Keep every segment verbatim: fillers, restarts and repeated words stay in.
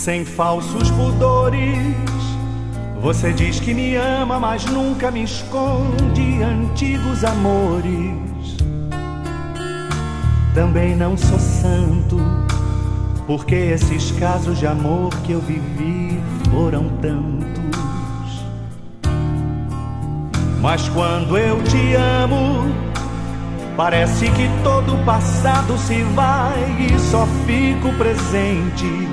sem falsos pudores. Você diz que me ama, mas nunca me esconde antigos amores. Também não sou santo, porque esses casos de amor que eu vivi foram tantos. Mas quando eu te amo, parece que todo o passado se vai e só fico presente.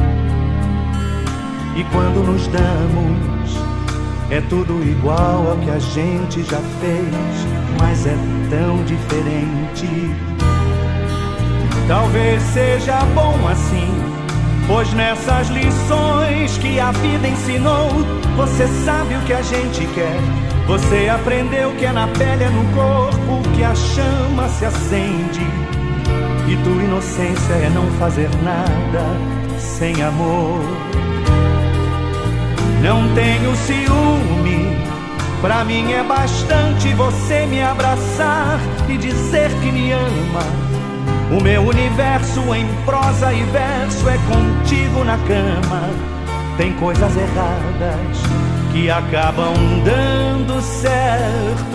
E quando nos damos, é tudo igual ao que a gente já fez, mas é tão diferente. Talvez seja bom assim, pois nessas lições que a vida ensinou, você sabe o que a gente quer. Você aprendeu que é na pele, é no corpo que a chama se acende. E tua inocência é não fazer nada sem amor. Não tenho ciúme, pra mim é bastante você me abraçar e dizer que me ama. O meu universo em prosa e verso é contigo na cama. Tem coisas erradas que acabam dando certo.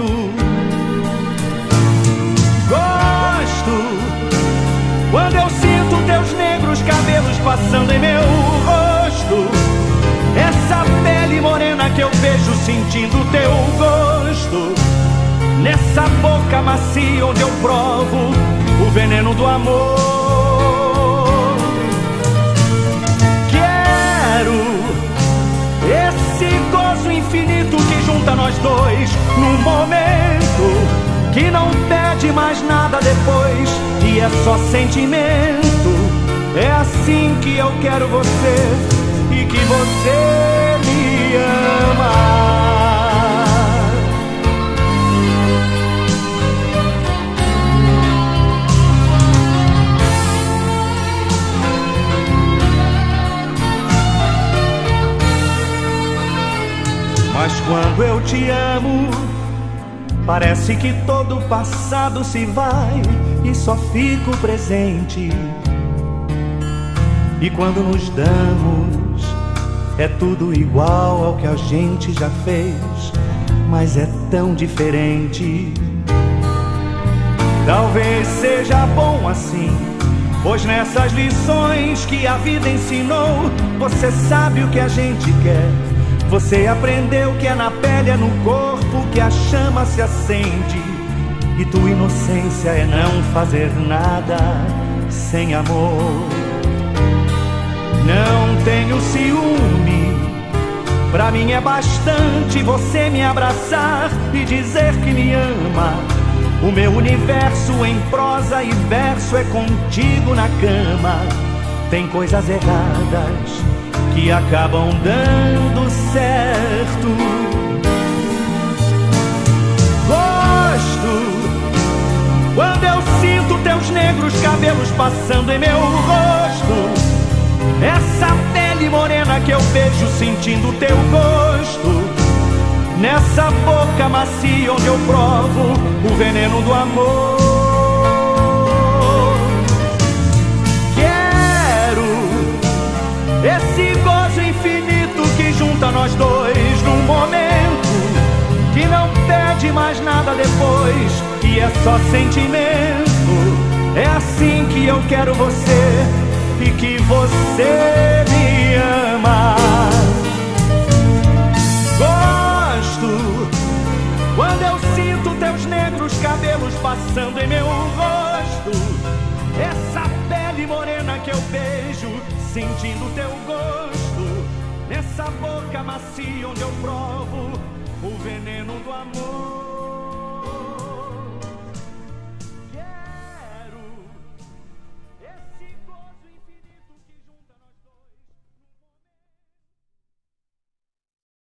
Gosto quando eu sinto teus negros cabelos passando em meu rosto. Essa pele morena que eu vejo sentindo teu gosto. Nessa boca macia onde eu provo o veneno do amor. Quero esse gozo infinito que junta nós dois num momento que não pede mais nada depois, e é só sentimento. É assim que eu quero você e que você me ama. Mas quando eu te amo, parece que todo o passado se vai e só fico presente. E quando nos damos, é tudo igual ao que a gente já fez, mas é tão diferente. Talvez seja bom assim, pois nessas lições que a vida ensinou, você sabe o que a gente quer. Você aprendeu que é na pele, é no corpo que a chama se acende. E tua inocência é não fazer nada sem amor. Não tenho ciúme, pra mim é bastante você me abraçar e dizer que me ama. O meu universo em prosa e verso é contigo na cama. Tem coisas erradas que acabam dando certo. Gosto quando eu sinto teus negros cabelos passando em meu rosto. Essa pele morena que eu vejo sentindo teu gosto. Nessa boca macia onde eu provo o veneno do amor. Quero esse gozo infinito que junta nós dois num momento que não pede mais nada depois, e é só sentimento. É assim que eu quero você e que você me ama. Gosto quando eu sinto teus negros cabelos passando em meu rosto. Essa pele morena que eu beijo sentindo teu gosto. Nessa boca macia onde eu provo o veneno do amor.